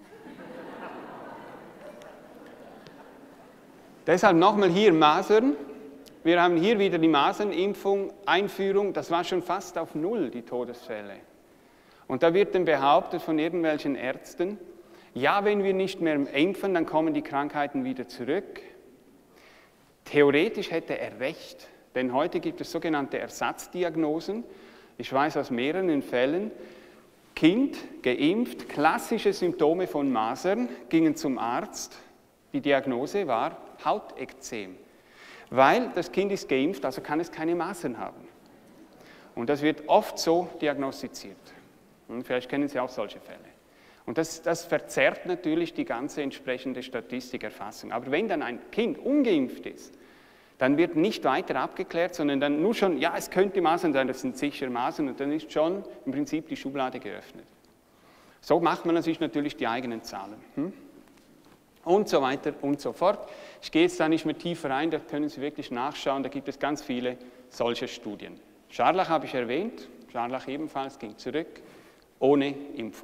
Deshalb nochmal hier Masern. Wir haben hier wieder die Masernimpfung, Einführung, das war schon fast auf 0, die Todesfälle. Und da wird dann behauptet von irgendwelchen Ärzten, ja, wenn wir nicht mehr impfen, dann kommen die Krankheiten wieder zurück. Theoretisch hätte er recht, denn heute gibt es sogenannte Ersatzdiagnosen. Ich weiß aus mehreren Fällen, Kind, geimpft, klassische Symptome von Masern, gingen zum Arzt. Die Diagnose war Hautekzem, weil das Kind ist geimpft, also kann es keine Masern haben. Und das wird oft so diagnostiziert. Und vielleicht kennen Sie auch solche Fälle. Und das verzerrt natürlich die ganze entsprechende Statistikerfassung. Aber wenn dann ein Kind ungeimpft ist, dann wird nicht weiter abgeklärt, sondern dann nur schon, ja, es könnte Masern sein, das sind sicher Masern, und dann ist schon im Prinzip die Schublade geöffnet. So macht man sich natürlich die eigenen Zahlen. Und so weiter und so fort. Ich gehe jetzt da nicht mehr tiefer rein, da können Sie wirklich nachschauen, da gibt es ganz viele solche Studien. Scharlach habe ich erwähnt, Scharlach ebenfalls ging zurück, ohne Impfung.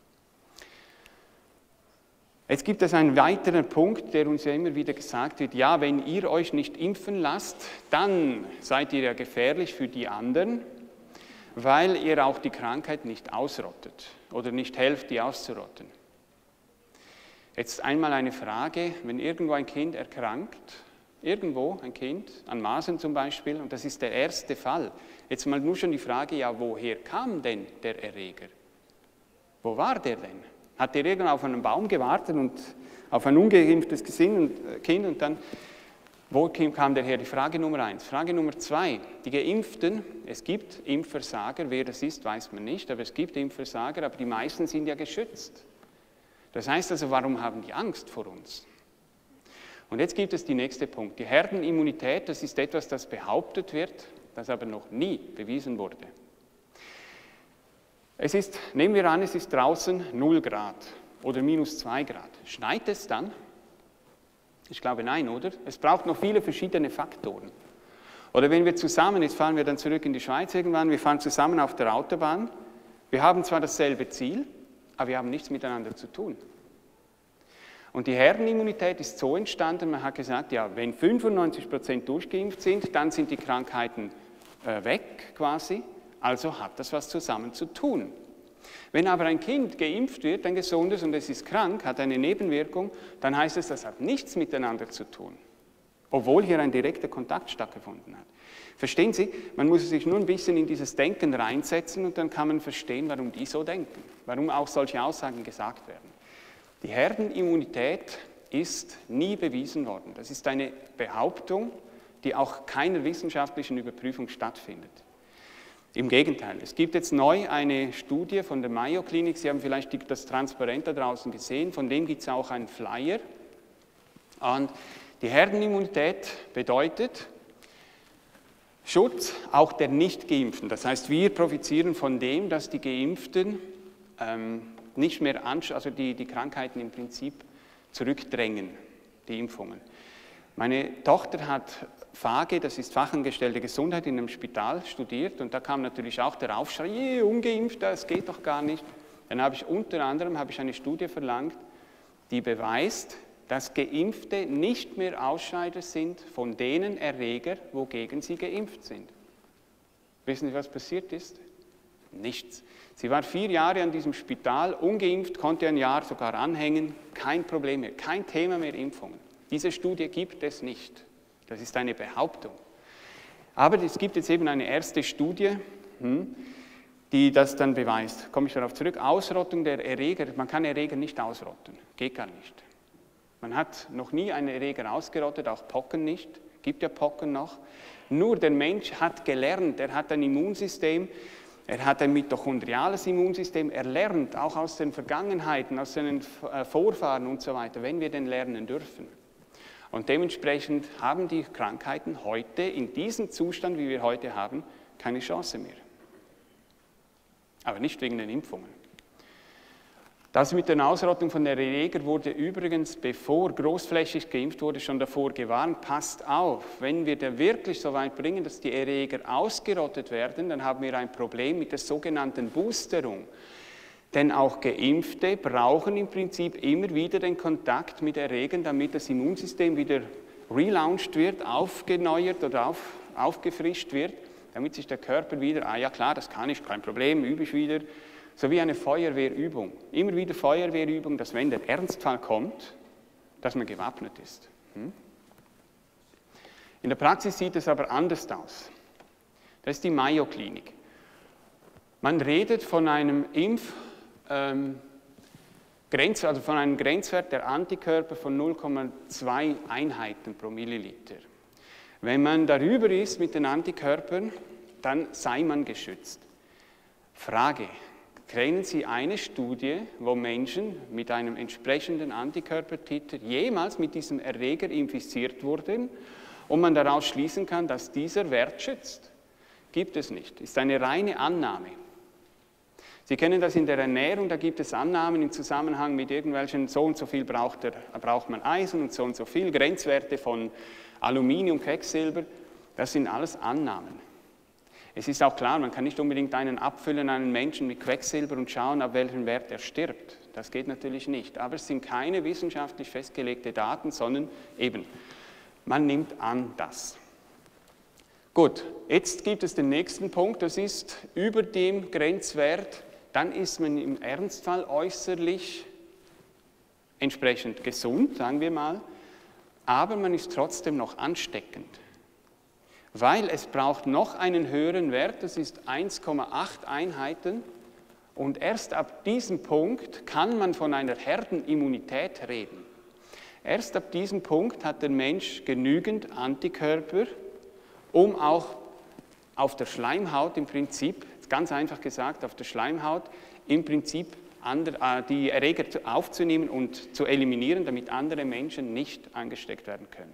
Jetzt gibt es einen weiteren Punkt, der uns ja immer wieder gesagt wird, ja, wenn ihr euch nicht impfen lasst, dann seid ihr ja gefährlich für die anderen, weil ihr auch die Krankheit nicht ausrottet oder nicht helft, die auszurotten. Jetzt einmal eine Frage, wenn irgendwo ein Kind erkrankt, irgendwo ein Kind, an Masern zum Beispiel, und das ist der erste Fall, jetzt mal nur schon die Frage, ja, woher kam denn der Erreger? Wo war der denn? Hat der irgendwo auf einen Baum gewartet und auf ein ungeimpftes Kind und dann, wo kam der her? Die Frage Nummer 1. Frage Nummer 2, die Geimpften, es gibt Impfversager, wer das ist, weiß man nicht, aber es gibt Impfversager, aber die meisten sind ja geschützt. Das heißt also, warum haben die Angst vor uns? Und jetzt gibt es den nächsten Punkt. Die Herdenimmunität, das ist etwas, das behauptet wird, das aber noch nie bewiesen wurde. Es ist, nehmen wir an, es ist draußen 0 Grad oder -2 Grad. Schneit es dann? Ich glaube nein, oder? Es braucht noch viele verschiedene Faktoren. Oder wenn wir zusammen, jetzt fahren wir dann zurück in die Schweiz irgendwann, wir fahren zusammen auf der Autobahn, wir haben zwar dasselbe Ziel, aber wir haben nichts miteinander zu tun. Und die Herdenimmunität ist so entstanden, man hat gesagt, ja, wenn 95% durchgeimpft sind, dann sind die Krankheiten weg quasi. Also hat das was zusammen zu tun. Wenn aber ein Kind geimpft wird, ein gesundes, und es ist krank, hat eine Nebenwirkung, dann heißt es, das hat nichts miteinander zu tun, obwohl hier ein direkter Kontakt stattgefunden hat. Verstehen Sie, man muss sich nur ein bisschen in dieses Denken reinsetzen und dann kann man verstehen, warum die so denken, warum auch solche Aussagen gesagt werden. Die Herdenimmunität ist nie bewiesen worden. Das ist eine Behauptung, die auch keiner wissenschaftlichen Überprüfung stattfindet. Im Gegenteil, es gibt jetzt neu eine Studie von der Mayo Klinik, Sie haben vielleicht das Transparent da draußen gesehen, von dem gibt es auch einen Flyer. Und die Herdenimmunität bedeutet Schutz auch der Nicht-Geimpften. Das heißt, wir profitieren von dem, dass die Geimpften nicht mehr also die Krankheiten im Prinzip zurückdrängen, die Impfungen. Meine Tochter hat FAGE, das ist Fachangestellte Gesundheit, in einem Spital studiert und da kam natürlich auch der Aufschrei, ungeimpft, das geht doch gar nicht. Dann habe ich unter anderem eine Studie verlangt, die beweist, dass Geimpfte nicht mehr Ausscheider sind von denen Erreger, wogegen sie geimpft sind. Wissen Sie, was passiert ist? Nichts. Sie war 4 Jahre an diesem Spital, ungeimpft, konnte ein Jahr sogar anhängen, kein Problem mehr, kein Thema mehr Impfungen. Diese Studie gibt es nicht. Das ist eine Behauptung. Aber es gibt jetzt eben eine erste Studie, die das dann beweist. Komme ich darauf zurück. Ausrottung der Erreger. Man kann Erreger nicht ausrotten. Geht gar nicht. Man hat noch nie einen Erreger ausgerottet, auch Pocken nicht. Gibt ja Pocken noch. Nur der Mensch hat gelernt. Er hat ein Immunsystem. Er hat ein mitochondriales Immunsystem. Er lernt auch aus den Vergangenheiten, aus seinen Vorfahren und so weiter, wenn wir denn lernen dürfen. Und dementsprechend haben die Krankheiten heute, in diesem Zustand, wie wir heute haben, keine Chance mehr. Aber nicht wegen den Impfungen. Das mit der Ausrottung von der Erreger wurde übrigens, bevor großflächig geimpft wurde, schon davor gewarnt. Passt auf, wenn wir da wirklich so weit bringen, dass die Erreger ausgerottet werden, dann haben wir ein Problem mit der sogenannten Boosterung. Denn auch Geimpfte brauchen im Prinzip immer wieder den Kontakt mit Erregern, damit das Immunsystem wieder relaunched wird, aufgeneuert oder aufgefrischt wird, damit sich der Körper wieder, ja klar, das kann ich, kein Problem, übe ich wieder. So wie eine Feuerwehrübung. Immer wieder Feuerwehrübung, dass wenn der Ernstfall kommt, dass man gewappnet ist. In der Praxis sieht es aber anders aus. Das ist die Mayo Klinik. Man redet von einem von einem Grenzwert der Antikörper von 0,2 Einheiten pro Milliliter. Wenn man darüber ist mit den Antikörpern, dann sei man geschützt. Frage: Kennen Sie eine Studie, wo Menschen mit einem entsprechenden Antikörpertiter jemals mit diesem Erreger infiziert wurden und man daraus schließen kann, dass dieser Wert schützt? Gibt es nicht. Ist eine reine Annahme. Sie kennen das in der Ernährung, da gibt es Annahmen im Zusammenhang mit irgendwelchen, so und so viel braucht man Eisen und so viel, Grenzwerte von Aluminium, Quecksilber, das sind alles Annahmen. Es ist auch klar, man kann nicht unbedingt einen Apfel an einen Menschen mit Quecksilber und schauen, ab welchem Wert er stirbt. Das geht natürlich nicht, aber es sind keine wissenschaftlich festgelegte Daten, sondern eben, man nimmt an das. Gut, jetzt gibt es den nächsten Punkt, das ist über dem Grenzwert, dann ist man im Ernstfall äußerlich entsprechend gesund, sagen wir mal, aber man ist trotzdem noch ansteckend. Weil es braucht noch einen höheren Wert, das ist 1,8 Einheiten und erst ab diesem Punkt kann man von einer Herdenimmunität reden. Erst ab diesem Punkt hat der Mensch genügend Antikörper, um auch auf der Schleimhaut im Prinzip, ganz einfach gesagt, auf der Schleimhaut im Prinzip die Erreger aufzunehmen und zu eliminieren, damit andere Menschen nicht angesteckt werden können.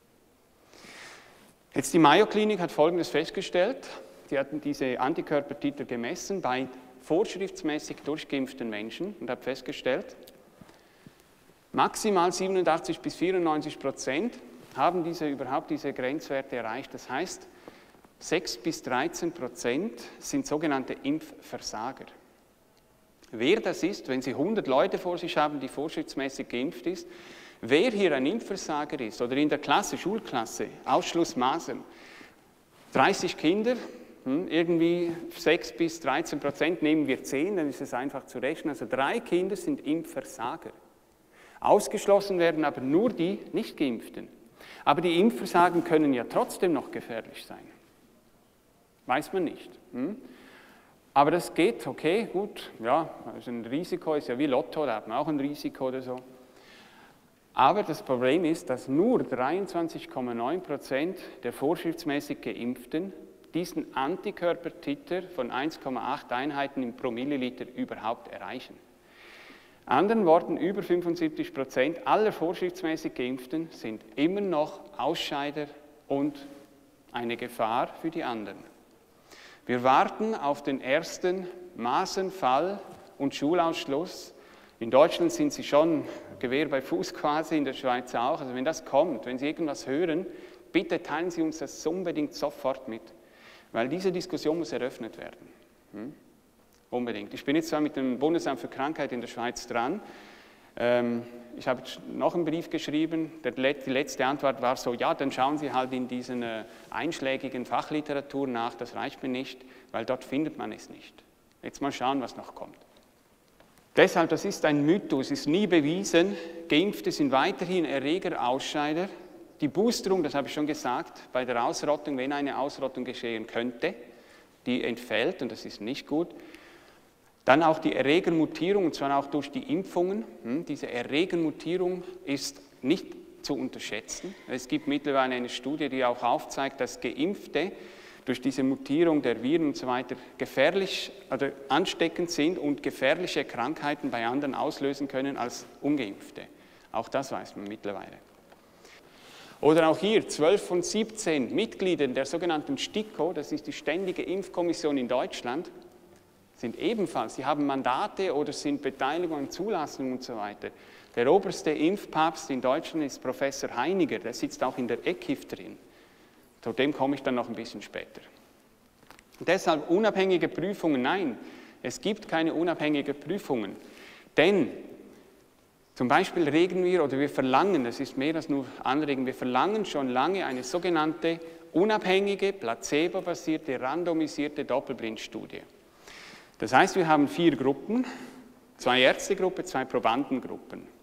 Jetzt die Mayo Klinik hat Folgendes festgestellt. Sie hatten diese Antikörpertiter gemessen bei vorschriftsmäßig durchgeimpften Menschen und hat festgestellt, maximal 87 bis 94% haben überhaupt diese Grenzwerte erreicht. Das heißt, 6 bis 13% sind sogenannte Impfversager. Wer das ist, wenn Sie 100 Leute vor sich haben, die vorschriftsmäßig geimpft ist, wer hier ein Impfversager ist oder in der Klasse, Schulklasse, Ausschluss Masern, 30 Kinder, irgendwie 6 bis 13%, nehmen wir 10, dann ist es einfach zu rechnen, also 3 Kinder sind Impfversager. Ausgeschlossen werden aber nur die Nicht-Geimpften. Aber die Impfversagen können ja trotzdem noch gefährlich sein. Weiß man nicht. Aber das geht, okay, gut, ja, also ein Risiko ist ja wie Lotto, da hat man auch ein Risiko oder so. Aber das Problem ist, dass nur 23,9% der vorschriftsmäßig Geimpften diesen Antikörpertiter von 1,8 Einheiten pro Milliliter überhaupt erreichen. Anderen Worten, über 75% aller vorschriftsmäßig Geimpften sind immer noch Ausscheider und eine Gefahr für die anderen. Wir warten auf den ersten Masernfall und Schulausschluss. In Deutschland sind sie schon Gewehr bei Fuß quasi, in der Schweiz auch. Also wenn das kommt, wenn Sie irgendwas hören, bitte teilen Sie uns das unbedingt sofort mit, weil diese Diskussion muss eröffnet werden. Unbedingt. Ich bin jetzt zwar mit dem Bundesamt für Krankheiten in der Schweiz dran. Ich habe noch einen Brief geschrieben, die letzte Antwort war so, ja, dann schauen Sie halt in diesen einschlägigen Fachliteratur nach, das reicht mir nicht, weil dort findet man es nicht. Jetzt mal schauen, was noch kommt. Deshalb, das ist ein Mythos, ist nie bewiesen, Geimpfte sind weiterhin Erregerausscheider. Die Boosterung, das habe ich schon gesagt, bei der Ausrottung, wenn eine Ausrottung geschehen könnte, die entfällt und das ist nicht gut. Dann auch die Erregermutierung, und zwar auch durch die Impfungen. Diese Erregermutierung ist nicht zu unterschätzen. Es gibt mittlerweile eine Studie, die auch aufzeigt, dass Geimpfte durch diese Mutierung der Viren und so weiter gefährlich oder ansteckend sind und gefährliche Krankheiten bei anderen auslösen können als Ungeimpfte. Auch das weiß man mittlerweile. Oder auch hier 12 von 17 Mitgliedern der sogenannten STIKO, das ist die Ständige Impfkommission in Deutschland, sind ebenfalls, sie haben Mandate oder sind Beteiligung an Zulassung und so weiter. Der oberste Impfpapst in Deutschland ist Professor Heiniger, der sitzt auch in der EKIF drin. Zu dem komme ich dann noch ein bisschen später. Und deshalb unabhängige Prüfungen, nein, es gibt keine unabhängigen Prüfungen. Denn zum Beispiel regen wir oder wir verlangen, das ist mehr als nur anregen, wir verlangen schon lange eine sogenannte unabhängige, placebo-basierte, randomisierte Doppelblindstudie. Das heißt, wir haben 4 Gruppen, 2 Ärztegruppen, 2 Probandengruppen.